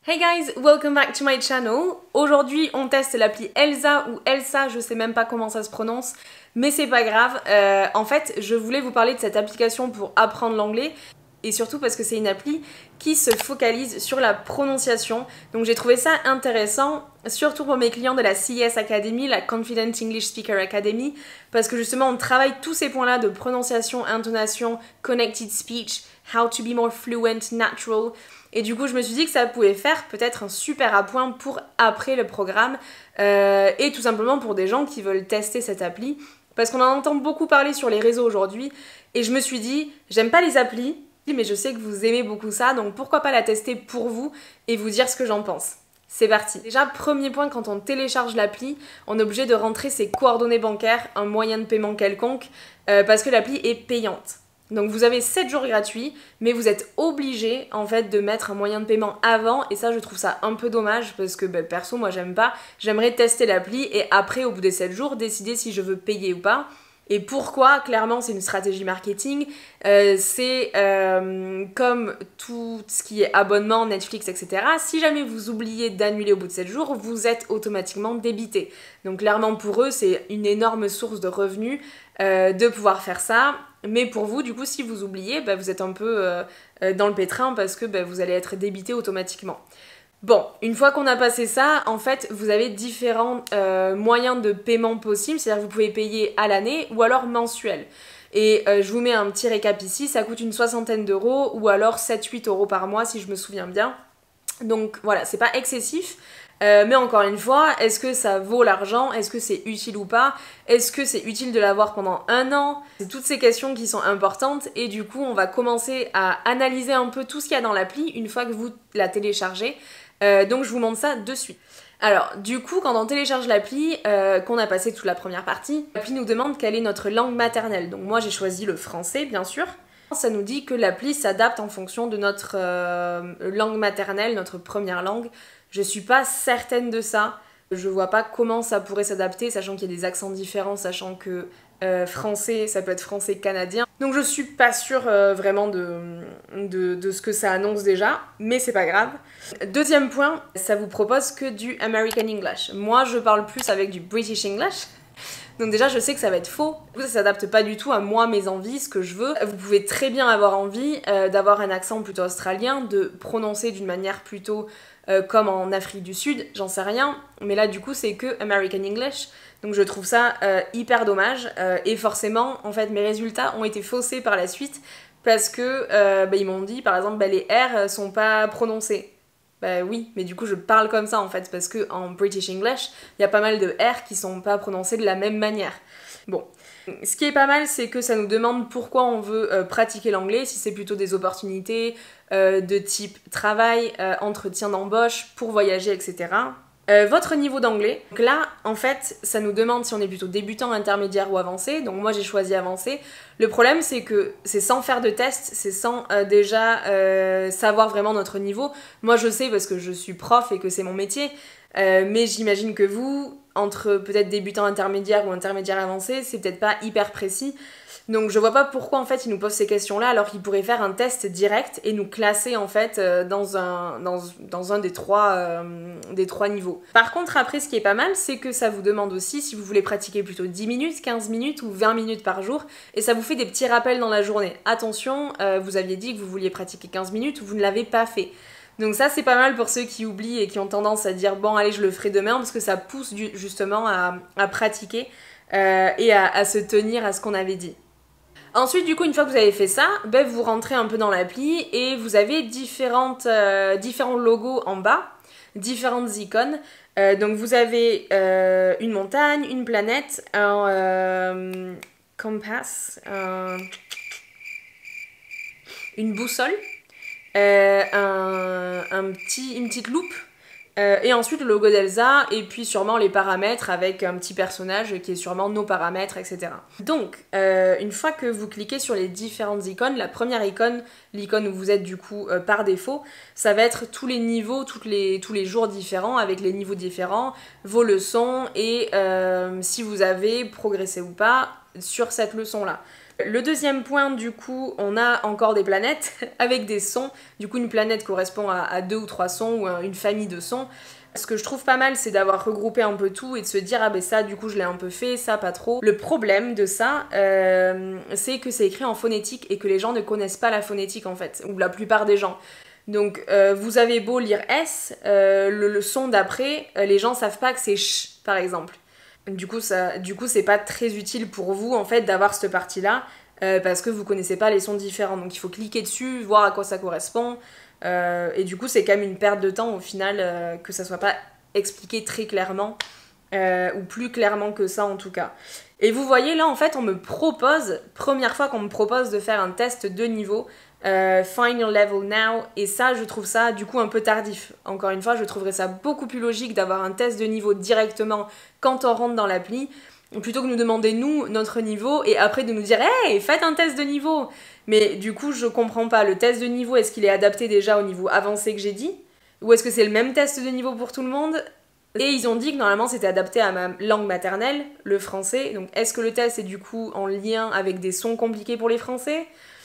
Hey guys, welcome back to my channel. Aujourd'hui on teste l'appli Elsa ou Elsa, je sais même pas comment ça se prononce, mais c'est pas grave. En fait, je voulais vous parler de cette application pour apprendre l'anglais et surtout parce que c'est une appli qui se focalise sur la prononciation. Donc j'ai trouvé ça intéressant, surtout pour mes clients de la CES Academy, la Confident English Speaker Academy, parce que justement on travaille tous ces points-là de prononciation, intonation, connected speech, how to be more fluent, natural. Et du coup, je me suis dit que ça pouvait faire peut-être un super appoint pour après le programme et tout simplement pour des gens qui veulent tester cette appli. Parce qu'on en entend beaucoup parler sur les réseaux aujourd'hui et je me suis dit, j'aime pas les applis, mais je sais que vous aimez beaucoup ça, donc pourquoi pas la tester pour vous et vous dire ce que j'en pense. C'est parti. Déjà, premier point, quand on télécharge l'appli, on est obligé de rentrer ses coordonnées bancaires, un moyen de paiement quelconque, parce que l'appli est payante. Donc vous avez 7 jours gratuits, mais vous êtes obligé en fait de mettre un moyen de paiement avant, et ça je trouve ça un peu dommage parce que perso moi j'aime pas, j'aimerais tester l'appli et après au bout des 7 jours décider si je veux payer ou pas. Et pourquoi? Clairement c'est une stratégie marketing, c'est comme tout ce qui est abonnement, Netflix, etc. Si jamais vous oubliez d'annuler au bout de 7 jours, vous êtes automatiquement débité. Donc clairement pour eux c'est une énorme source de revenus de pouvoir faire ça. Mais pour vous, du coup, si vous oubliez, vous êtes un peu dans le pétrin parce que vous allez être débité automatiquement. Bon, une fois qu'on a passé ça, en fait, vous avez différents moyens de paiement possibles. C'est-à-dire que vous pouvez payer à l'année ou alors mensuel. Et je vous mets un petit récap ici, ça coûte une 60aine d'euros ou alors 7-8 euros par mois si je me souviens bien. Donc voilà, c'est pas excessif. Mais encore une fois, est-ce que ça vaut l'argent? Est-ce que c'est utile ou pas? Est-ce que c'est utile de l'avoir pendant un an? C'est toutes ces questions qui sont importantes et du coup on va commencer à analyser un peu tout ce qu'il y a dans l'appli une fois que vous la téléchargez. Donc je vous montre ça de suite. Alors du coup quand on télécharge l'appli, qu'on a passé toute la première partie, l'appli nous demande quelle est notre langue maternelle. Donc moi j'ai choisi le français bien sûr. Ça nous dit que l'appli s'adapte en fonction de notre langue maternelle, notre première langue. Je suis pas certaine de ça. Je vois pas comment ça pourrait s'adapter, sachant qu'il y a des accents différents, sachant que français, ça peut être français canadien. Donc je suis pas sûre vraiment de ce que ça annonce déjà, mais c'est pas grave. Deuxième point, ça vous propose que du American English. Moi je parle plus avec du British English. Donc déjà je sais que ça va être faux, ça s'adapte pas du tout à moi, mes envies, ce que je veux. Vous pouvez très bien avoir envie d'avoir un accent plutôt australien, de prononcer d'une manière plutôt comme en Afrique du Sud, j'en sais rien. Mais là du coup c'est que American English, donc je trouve ça hyper dommage. Et forcément en fait mes résultats ont été faussés par la suite parce que ils m'ont dit par exemple les R sont pas prononcés. Bah oui, mais du coup je parle comme ça en fait, parce que en British English, il y a pas mal de R qui sont pas prononcés de la même manière. Bon, ce qui est pas mal, c'est que ça nous demande pourquoi on veut pratiquer l'anglais, si c'est plutôt des opportunités de type travail, entretien d'embauche, pour voyager, etc. Votre niveau d'anglais, donc là en fait ça nous demande si on est plutôt débutant, intermédiaire ou avancé, donc moi j'ai choisi avancé. Le problème c'est que c'est sans faire de test, c'est sans déjà savoir vraiment notre niveau. Moi je sais parce que je suis prof et que c'est mon métier, mais j'imagine que vous, entre peut-être débutant intermédiaire ou intermédiaire avancé, c'est peut-être pas hyper précis. Donc je vois pas pourquoi en fait ils nous posent ces questions-là alors qu'ils pourraient faire un test direct et nous classer en fait dans un des trois niveaux. Par contre après ce qui est pas mal c'est que ça vous demande aussi si vous voulez pratiquer plutôt 10 minutes, 15 minutes ou 20 minutes par jour et ça vous fait des petits rappels dans la journée. Attention, vous aviez dit que vous vouliez pratiquer 15 minutes, vous ne l'avez pas fait. Donc ça c'est pas mal pour ceux qui oublient et qui ont tendance à dire bon allez je le ferai demain parce que ça pousse justement à pratiquer et à se tenir à ce qu'on avait dit. Ensuite, du coup, une fois que vous avez fait ça, vous rentrez un peu dans l'appli et vous avez différents logos en bas, différentes icônes. Donc vous avez une montagne, une planète, un compass, une boussole, une petite loupe. Et ensuite le logo d'Elsa, et puis sûrement les paramètres avec un petit personnage qui est sûrement nos paramètres, etc. Donc, une fois que vous cliquez sur les différentes icônes, la première icône, l'icône où vous êtes du coup par défaut, ça va être tous les niveaux, tous les jours différents, avec les niveaux différents, vos leçons, et si vous avez progressé ou pas sur cette leçon-là. Le deuxième point, du coup, on a encore des planètes avec des sons. Du coup, une planète correspond à 2 ou 3 sons ou à une famille de sons. Ce que je trouve pas mal, c'est d'avoir regroupé un peu tout et de se dire ah ben ça, du coup, je l'ai un peu fait, ça pas trop. Le problème de ça, c'est que c'est écrit en phonétique et que les gens ne connaissent pas la phonétique en fait, ou la plupart des gens. Donc vous avez beau lire S, le son d'après, les gens savent pas que c'est ch par exemple. Du coup, c'est pas très utile pour vous en fait d'avoir cette partie-là parce que vous connaissez pas les sons différents. Donc il faut cliquer dessus, voir à quoi ça correspond. Et du coup, c'est quand même une perte de temps au final que ça soit pas expliqué très clairement ou plus clairement que ça en tout cas. Et vous voyez là, en fait, on me propose, première fois qu'on me propose de faire un test de niveau. Find your level now, et ça je trouve ça du coup un peu tardif. Encore une fois, je trouverais ça beaucoup plus logique d'avoir un test de niveau directement quand on rentre dans l'appli plutôt que nous demander nous notre niveau et après de nous dire hey, faites un test de niveau. Mais du coup je comprends pas, le test de niveau, est-ce qu'il est adapté déjà au niveau avancé que j'ai dit ou est-ce que c'est le même test de niveau pour tout le monde? Et ils ont dit que normalement c'était adapté à ma langue maternelle, le français. Donc est-ce que le test est du coup en lien avec des sons compliqués pour les Français?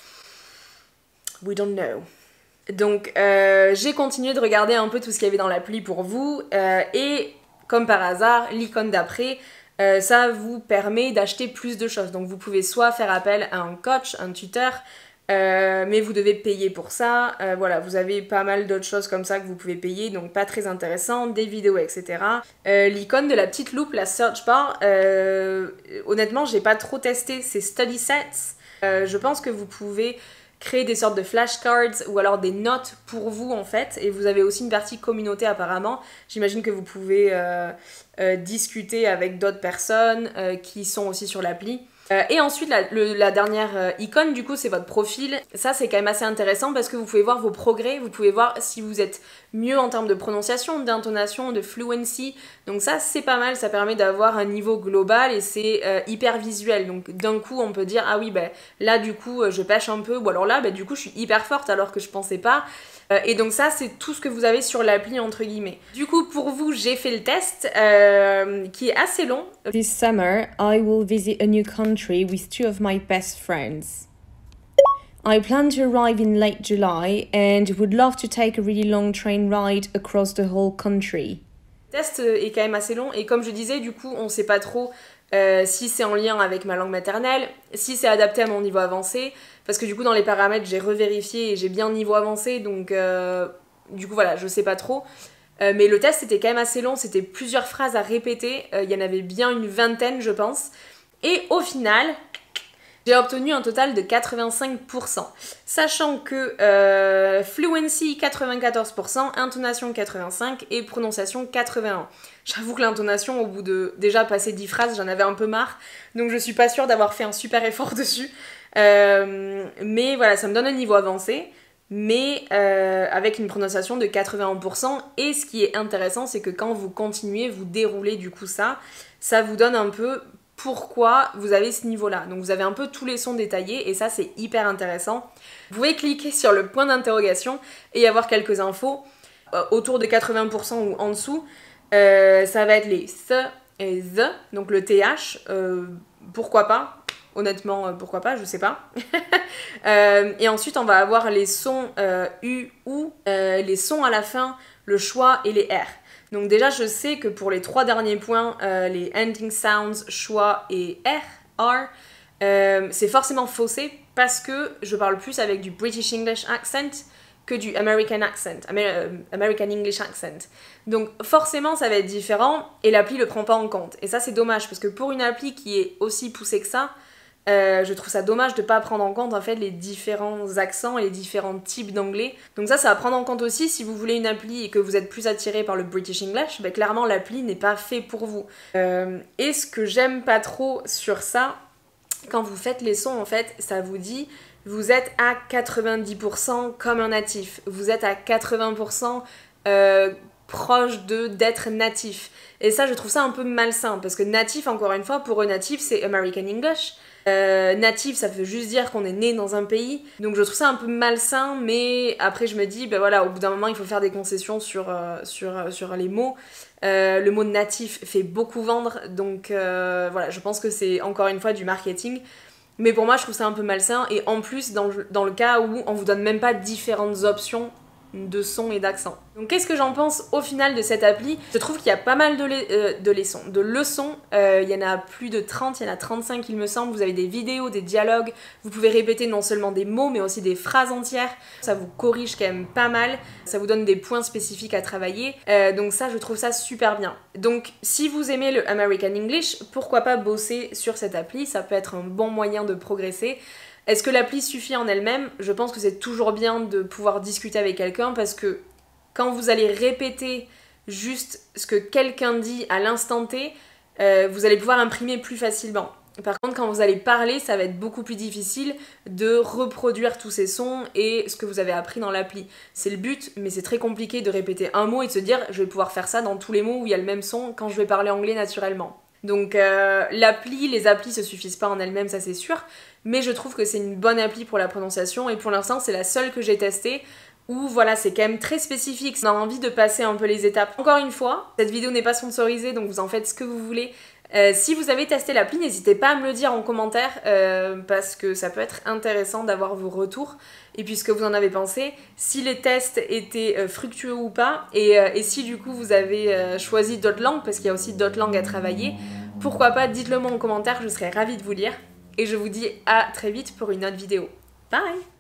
We don't know. Donc j'ai continué de regarder un peu tout ce qu'il y avait dans l'appli pour vous et comme par hasard, l'icône d'après, ça vous permet d'acheter plus de choses. Donc vous pouvez soit faire appel à un coach, un tuteur, mais vous devez payer pour ça. Voilà, vous avez pas mal d'autres choses comme ça que vous pouvez payer, donc pas très intéressant, des vidéos, etc. L'icône de la petite loupe, la search bar, honnêtement, j'ai pas trop testé ces study sets. Je pense que vous pouvez créer des sortes de flashcards ou alors des notes pour vous en fait, et vous avez aussi une partie communauté apparemment. J'imagine que vous pouvez discuter avec d'autres personnes qui sont aussi sur l'appli. Et ensuite, la dernière icône, du coup, c'est votre profil. Ça, c'est quand même assez intéressant parce que vous pouvez voir vos progrès, vous pouvez voir si vous êtes mieux en termes de prononciation, d'intonation, de fluency. Donc ça, c'est pas mal, ça permet d'avoir un niveau global et c'est hyper visuel. Donc d'un coup, on peut dire, ah oui, ben là, du coup, je pêche un peu, ou alors là, ben, du coup, je suis hyper forte alors que je pensais pas. Et donc ça, c'est tout ce que vous avez sur l'appli, entre guillemets. Du coup, pour vous, j'ai fait le test, qui est assez long. This summer, I will visit a new country with 2 of my best friends. I plan to arrive in late July and would love to take a really long train ride across the whole country. Le test est quand même assez long et comme je disais, du coup, on sait pas trop si c'est en lien avec ma langue maternelle, si c'est adapté à mon niveau avancé, parce que du coup dans les paramètres j'ai revérifié et j'ai bien niveau avancé, donc du coup voilà, je sais pas trop. Mais le test était quand même assez long, c'était plusieurs phrases à répéter, il y en avait bien une vingtaine je pense. Et au final, j'ai obtenu un total de 85%, sachant que fluency 94%, intonation 85% et prononciation 81%. J'avoue que l'intonation, au bout de déjà passer 10 phrases, j'en avais un peu marre, donc je suis pas sûre d'avoir fait un super effort dessus. Mais voilà, ça me donne un niveau avancé, mais avec une prononciation de 81%. Et ce qui est intéressant, c'est que quand vous continuez, vous déroulez du coup ça vous donne un peu pourquoi vous avez ce niveau-là. Donc vous avez un peu tous les sons détaillés et ça c'est hyper intéressant. Vous pouvez cliquer sur le point d'interrogation et avoir quelques infos autour de 80% ou en dessous. Ça va être les th et the, donc le th, pourquoi pas. Honnêtement, pourquoi pas, je sais pas. Et ensuite, on va avoir les sons U, OU, les sons à la fin, le choix et les R. Donc déjà, je sais que pour les 3 derniers points, les ending sounds, choix et R, c'est forcément faussé parce que je parle plus avec du British English accent que du American accent, American English accent. Donc forcément, ça va être différent et l'appli le prend pas en compte. Et ça, c'est dommage parce que pour une appli qui est aussi poussée que ça, je trouve ça dommage de pas prendre en compte en fait les différents accents et les différents types d'anglais. Donc ça va prendre en compte aussi si vous voulez une appli et que vous êtes plus attiré par le British English, ben clairement l'appli n'est pas fait pour vous. Et ce que j'aime pas trop sur ça, quand vous faites les sons en fait, ça vous dit vous êtes à 90% comme un natif, vous êtes à 80% proche d'être natif. Et ça je trouve ça un peu malsain parce que natif, encore une fois, pour eux natif c'est American English. Natif, ça veut juste dire qu'on est né dans un pays, donc je trouve ça un peu malsain, mais après je me dis, ben voilà, au bout d'un moment il faut faire des concessions sur les mots. Le mot natif fait beaucoup vendre, donc voilà, je pense que c'est encore une fois du marketing. Mais pour moi, je trouve ça un peu malsain, et en plus, dans le cas où on vous donne même pas différentes options de son et d'accent. Donc qu'est-ce que j'en pense au final de cette appli? Je trouve qu'il y a pas mal de leçons. Il y en a plus de 30, il y en a 35 il me semble. Vous avez des vidéos, des dialogues, vous pouvez répéter non seulement des mots mais aussi des phrases entières. Ça vous corrige quand même pas mal, ça vous donne des points spécifiques à travailler. Donc ça, je trouve ça super bien. Donc si vous aimez le American English, pourquoi pas bosser sur cette appli? Ça peut être un bon moyen de progresser. Est-ce que l'appli suffit en elle-même? Je pense que c'est toujours bien de pouvoir discuter avec quelqu'un, parce que quand vous allez répéter juste ce que quelqu'un dit à l'instant T, vous allez pouvoir imprimer plus facilement. Par contre, quand vous allez parler, ça va être beaucoup plus difficile de reproduire tous ces sons et ce que vous avez appris dans l'appli. C'est le but, mais c'est très compliqué de répéter un mot et de se dire je vais pouvoir faire ça dans tous les mots où il y a le même son quand je vais parler anglais naturellement. Donc les applis se suffisent pas en elles-mêmes, ça c'est sûr, mais je trouve que c'est une bonne appli pour la prononciation, et pour l'instant c'est la seule que j'ai testée où voilà, c'est quand même très spécifique, on a envie de passer un peu les étapes. Encore une fois, cette vidéo n'est pas sponsorisée, donc vous en faites ce que vous voulez. Si vous avez testé l'appli, n'hésitez pas à me le dire en commentaire, parce que ça peut être intéressant d'avoir vos retours et puis ce que vous en avez pensé, si les tests étaient fructueux ou pas, et si du coup vous avez choisi d'autres langues, parce qu'il y a aussi d'autres langues à travailler, pourquoi pas, dites-le moi en commentaire, je serais ravie de vous lire, et je vous dis à très vite pour une autre vidéo. Bye!